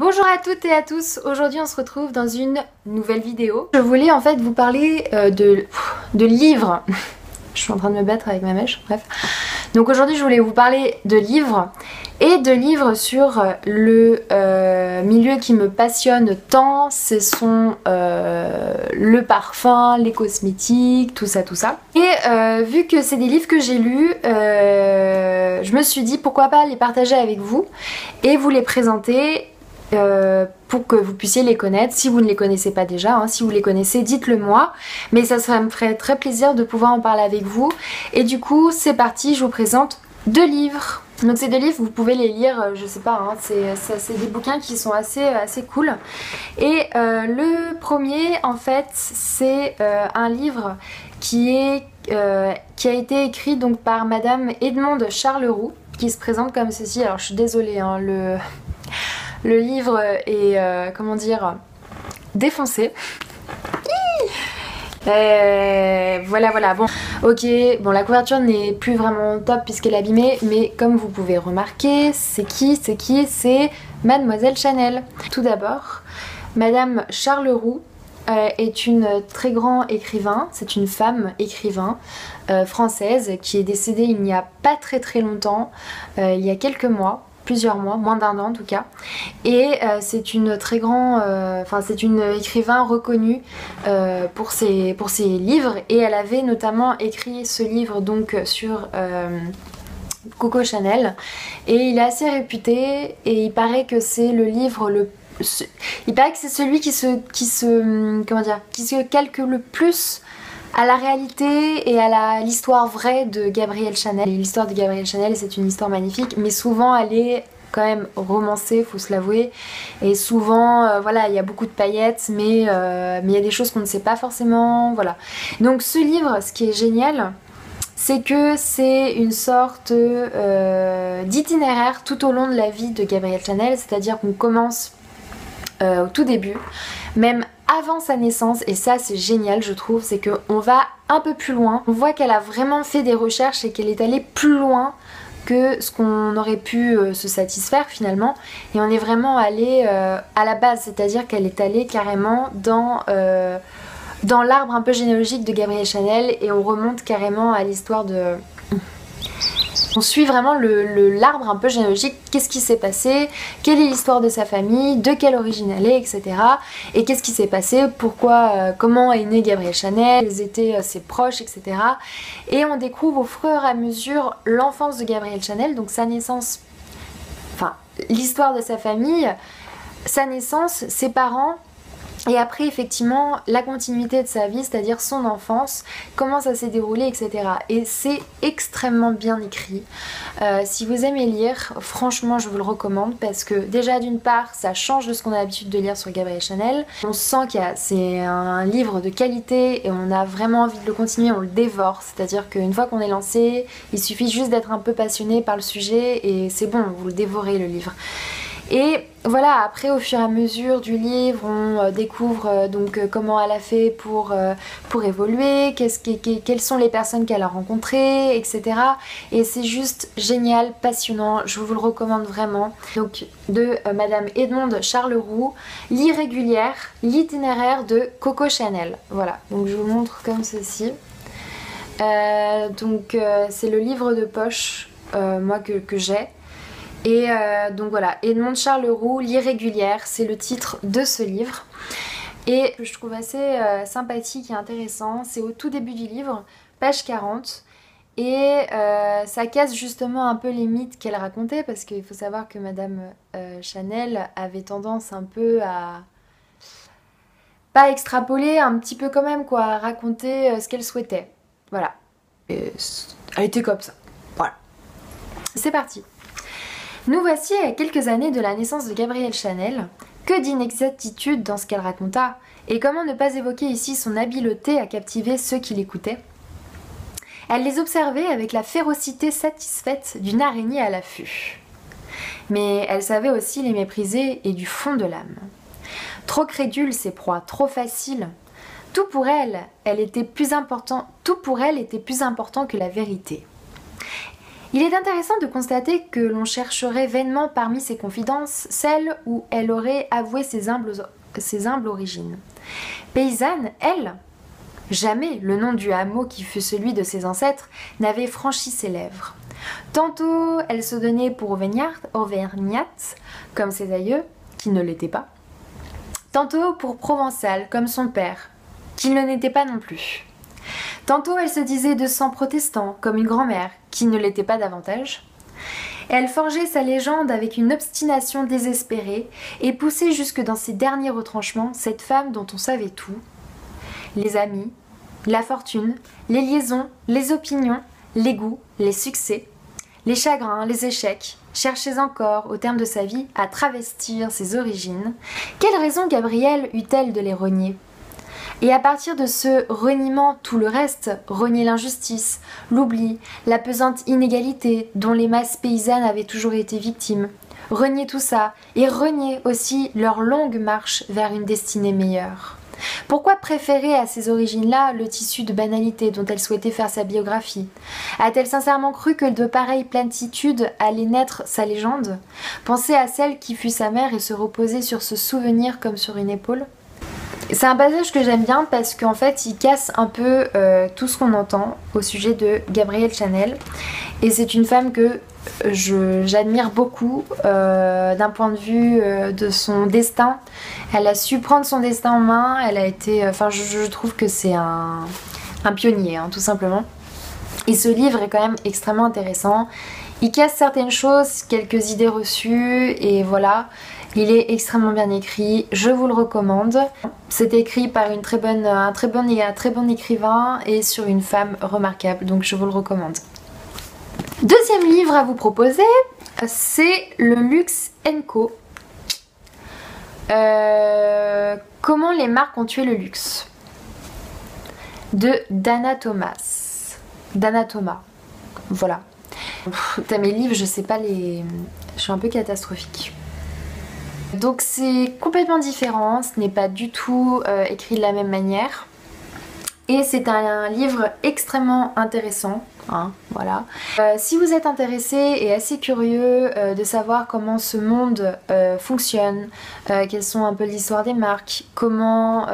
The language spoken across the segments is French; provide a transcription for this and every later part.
Bonjour à toutes et à tous, aujourd'hui on se retrouve dans une nouvelle vidéo. Je voulais en fait vous parler de livres. Je suis en train de me battre avec ma mèche, bref. Donc aujourd'hui je voulais vous parler de livres et de livres sur le milieu qui me passionne tant, ce sont le parfum, les cosmétiques, tout ça. Et vu que c'est des livres que j'ai lus, je me suis dit pourquoi pas les partager avec vous et vous les présenter pour que vous puissiez les connaître. Si vous ne les connaissez pas déjà, hein, si vous les connaissez, dites-le moi, mais ça me ferait très plaisir de pouvoir en parler avec vous. Et du coup c'est parti, je vous présente deux livres. Donc ces deux livres vous pouvez les lire, je sais pas, hein, c'est des bouquins qui sont assez cool. Et le premier en fait c'est un livre qui a été écrit donc par Madame Edmonde Charleroux, qui se présente comme ceci. Alors je suis désolée, hein, le livre est, comment dire, défoncé. Voilà, bon, ok, bon, la couverture n'est plus vraiment top puisqu'elle est abîmée, mais comme vous pouvez remarquer, c'est Mademoiselle Chanel. Tout d'abord, Madame Charleroux est une très grande écrivain, c'est une femme écrivain française qui est décédée il n'y a pas très longtemps, il y a quelques mois. Plusieurs mois, moins d'un an en tout cas, et c'est une très grande, c'est une écrivain reconnue pour ses livres, et elle avait notamment écrit ce livre donc sur Coco Chanel, et il est assez réputé, et il paraît que c'est le livre il paraît que c'est celui qui se calque le plus à la réalité et à l'histoire vraie de Gabrielle Chanel. L'histoire de Gabrielle Chanel, c'est une histoire magnifique, mais souvent elle est quand même romancée, faut se l'avouer, et souvent voilà, il y a beaucoup de paillettes, mais il y a des choses qu'on ne sait pas forcément, voilà. Donc ce livre, ce qui est génial, c'est que c'est une sorte d'itinéraire tout au long de la vie de Gabrielle Chanel, c'est-à-dire qu'on commence au tout début, même avant sa naissance, et ça c'est génial je trouve, c'est qu'on va un peu plus loin, on voit qu'elle a vraiment fait des recherches et qu'elle est allée plus loin que ce qu'on aurait pu se satisfaire finalement, et on est vraiment allé à la base, c'est-à-dire qu'elle est allée carrément dans l'arbre un peu généalogique de Gabrielle Chanel, et on remonte carrément à l'histoire de... On suit vraiment l'arbre un peu généalogique, qu'est-ce qui s'est passé, quelle est l'histoire de sa famille, de quelle origine elle est, etc. Et qu'est-ce qui s'est passé, pourquoi, comment est née Gabrielle Chanel, quels étaient ses proches, etc. Et on découvre au fur et à mesure l'enfance de Gabrielle Chanel, donc sa naissance, enfin l'histoire de sa famille, sa naissance, ses parents, et après effectivement la continuité de sa vie, c'est-à-dire son enfance, comment ça s'est déroulé, etc. Et c'est extrêmement bien écrit. Si vous aimez lire, franchement je vous le recommande, parce que déjà d'une part ça change de ce qu'on a l'habitude de lire sur Gabrielle Chanel. On sent que c'est un livre de qualité et on a vraiment envie de le continuer, on le dévore. C'est-à-dire qu'une fois qu'on est lancé, il suffit juste d'être un peu passionné par le sujet et c'est bon, vous le dévorez le livre. Et voilà, après au fur et à mesure du livre, on découvre donc comment elle a fait pour évoluer, quelles sont les personnes qu'elle a rencontrées, etc. Et c'est juste génial, passionnant, je vous le recommande vraiment. Donc de Madame Edmonde Charleroux, l'irrégulière, l'itinéraire de Coco Chanel. Voilà, donc je vous montre comme ceci. C'est le livre de poche, moi que j'ai. Et donc voilà, Edmonde Charleroux, l'irrégulière, c'est le titre de ce livre. Et je trouve assez sympathique et intéressant, c'est au tout début du livre, page 40. Et ça casse justement un peu les mythes qu'elle racontait, parce qu'il faut savoir que Madame Chanel avait tendance un peu à... pas extrapoler, un petit peu quand même quoi, à raconter ce qu'elle souhaitait. Voilà. Et elle était comme ça. Voilà. C'est parti. Nous voici à quelques années de la naissance de Gabrielle Chanel. Que d'inexactitudes dans ce qu'elle raconta, et comment ne pas évoquer ici son habileté à captiver ceux qui l'écoutaient. Elle les observait avec la férocité satisfaite d'une araignée à l'affût. Mais elle savait aussi les mépriser et du fond de l'âme. Trop crédule ses proies, trop facile. Tout pour elle était plus important que la vérité. Il est intéressant de constater que l'on chercherait vainement parmi ses confidences celle où elle aurait avoué ses humbles origines. Paysanne, elle, jamais le nom du hameau qui fut celui de ses ancêtres n'avait franchi ses lèvres. Tantôt elle se donnait pour auvergnate, comme ses aïeux, qui ne l'étaient pas. Tantôt pour provençale, comme son père, qui ne l'était pas non plus. Tantôt elle se disait de sang protestant, comme une grand-mère, qui ne l'était pas davantage. Elle forgeait sa légende avec une obstination désespérée et poussait jusque dans ses derniers retranchements cette femme dont on savait tout. Les amis, la fortune, les liaisons, les opinions, les goûts, les succès, les chagrins, les échecs, cherchait encore, au terme de sa vie, à travestir ses origines. Quelle raison Gabrielle eut-elle de les renier ? Et à partir de ce reniement, tout le reste, renier l'injustice, l'oubli, la pesante inégalité dont les masses paysannes avaient toujours été victimes, renier tout ça, et renier aussi leur longue marche vers une destinée meilleure. Pourquoi préférer à ces origines-là le tissu de banalité dont elle souhaitait faire sa biographie? A-t-elle sincèrement cru que de pareilles platitudes allaient naître sa légende? Penser à celle qui fut sa mère et se reposer sur ce souvenir comme sur une épaule? C'est un passage que j'aime bien parce qu'en fait il casse un peu tout ce qu'on entend au sujet de Gabrielle Chanel, et c'est une femme que j'admire beaucoup d'un point de vue de son destin. Elle a su prendre son destin en main, elle a été, je trouve que c'est un pionnier, hein, tout simplement. Et ce livre est quand même extrêmement intéressant. Il casse certaines choses, quelques idées reçues, et voilà. Il est extrêmement bien écrit, je vous le recommande. C'est écrit par un très bon écrivain et sur une femme remarquable, donc je vous le recommande. Deuxième livre à vous proposer, c'est le Luxe & Co. Comment les marques ont tué le luxe, de Dana Thomas. Dana Thomas, voilà. T'as mes livres, je sais pas les... Je suis un peu catastrophique. Donc c'est complètement différent, ce n'est pas du tout écrit de la même manière. Et c'est un livre extrêmement intéressant, hein, voilà. Si vous êtes intéressé et assez curieux de savoir comment ce monde fonctionne, quelles sont un peu l'histoire des marques, comment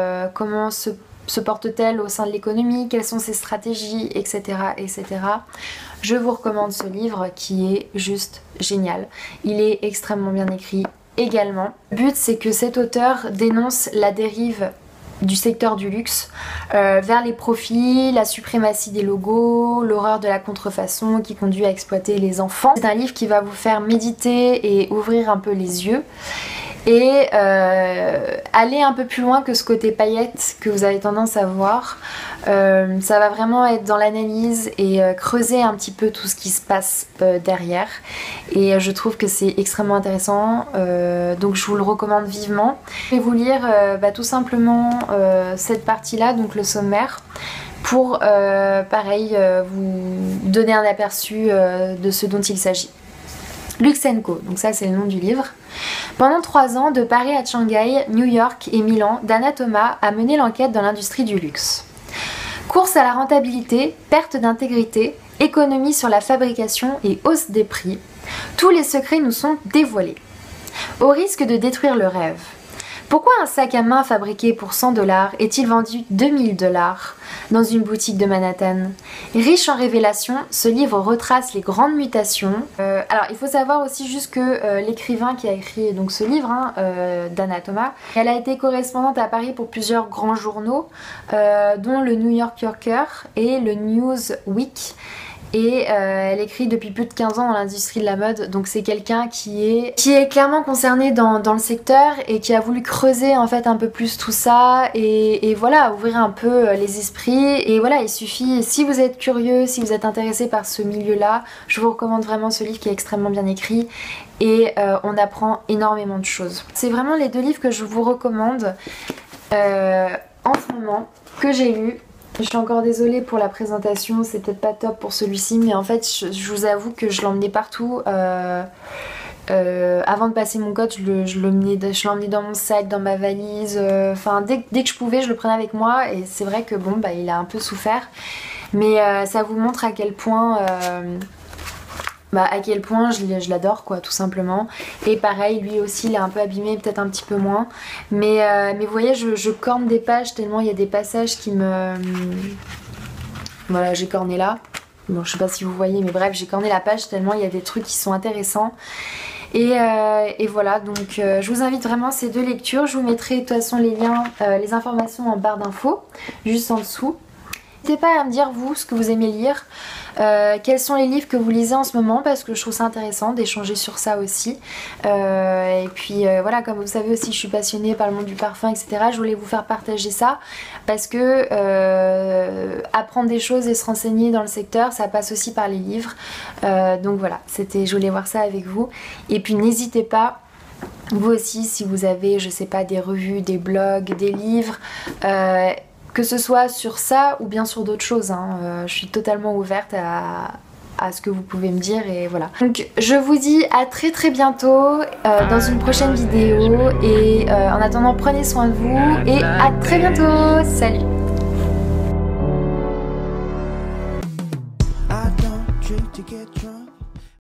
se porte-t-elle au sein de l'économie, quelles sont ses stratégies, etc., etc., je vous recommande ce livre qui est juste génial. Il est extrêmement bien écrit également. Le but, c'est que cet auteur dénonce la dérive du secteur du luxe vers les profits, la suprématie des logos, l'horreur de la contrefaçon qui conduit à exploiter les enfants. C'est un livre qui va vous faire méditer et ouvrir un peu les yeux et aller un peu plus loin que ce côté paillettes que vous avez tendance à voir. Ça va vraiment être dans l'analyse et creuser un petit peu tout ce qui se passe derrière, et je trouve que c'est extrêmement intéressant, donc je vous le recommande vivement. Je vais vous lire tout simplement cette partie là, donc le sommaire, pour pareil vous donner un aperçu de ce dont il s'agit. Luxe & Co, donc ça c'est le nom du livre. Pendant 3 ans, de Paris à Shanghai, New York et Milan, Dana Thomas a mené l'enquête dans l'industrie du luxe. Course à la rentabilité, perte d'intégrité, économie sur la fabrication et hausse des prix, tous les secrets nous sont dévoilés. Au risque de détruire le rêve. Pourquoi un sac à main fabriqué pour 100 $ est-il vendu 2000 $ dans une boutique de Manhattan? Riche en révélations, ce livre retrace les grandes mutations. Alors il faut savoir aussi juste que l'écrivain qui a écrit donc ce livre, Dana Thomas, elle a été correspondante à Paris pour plusieurs grands journaux, dont le New Yorker et le Newsweek. Et elle écrit depuis plus de 15 ans dans l'industrie de la mode, donc c'est quelqu'un qui est clairement concerné dans le secteur et qui a voulu creuser en fait un peu plus tout ça et voilà, ouvrir un peu les esprits. Et voilà, il suffit, si vous êtes curieux, si vous êtes intéressé par ce milieu-là, je vous recommande vraiment ce livre qui est extrêmement bien écrit et on apprend énormément de choses. C'est vraiment les 2 livres que je vous recommande en ce moment, que j'ai lus. Je suis encore désolée pour la présentation, c'est peut-être pas top pour celui-ci, mais en fait je vous avoue que je l'emmenais partout. Avant de passer mon code, je l'emmenais dans mon sac, dans ma valise, enfin dès que je pouvais je le prenais avec moi, et c'est vrai que bon il a un peu souffert, mais ça vous montre à quel point à quel point je l'adore quoi, tout simplement. Et pareil, lui aussi il est un peu abîmé, peut-être un petit peu moins, mais vous voyez, je corne des pages tellement il y a des passages qui me... Voilà, j'ai corné là, bon je sais pas si vous voyez, mais bref, j'ai corné la page tellement il y a des trucs qui sont intéressants. Et voilà, donc je vous invite vraiment à ces 2 lectures. Je vous mettrai de toute façon les liens, les informations en barre d'infos, juste en dessous. N'hésitez pas à me dire vous ce que vous aimez lire, quels sont les livres que vous lisez en ce moment, parce que je trouve ça intéressant d'échanger sur ça aussi. Et puis voilà, comme vous savez aussi, je suis passionnée par le monde du parfum, etc. Je voulais vous faire partager ça parce que apprendre des choses et se renseigner dans le secteur, ça passe aussi par les livres. Donc voilà, je voulais voir ça avec vous. Et puis n'hésitez pas, vous aussi, si vous avez, je sais pas, des revues, des blogs, des livres, que ce soit sur ça ou bien sur d'autres choses, hein. Je suis totalement ouverte à ce que vous pouvez me dire et voilà. Donc je vous dis à très très bientôt dans une prochaine vidéo et en attendant prenez soin de vous et à très bientôt. Salut. I don't drink to get drunk.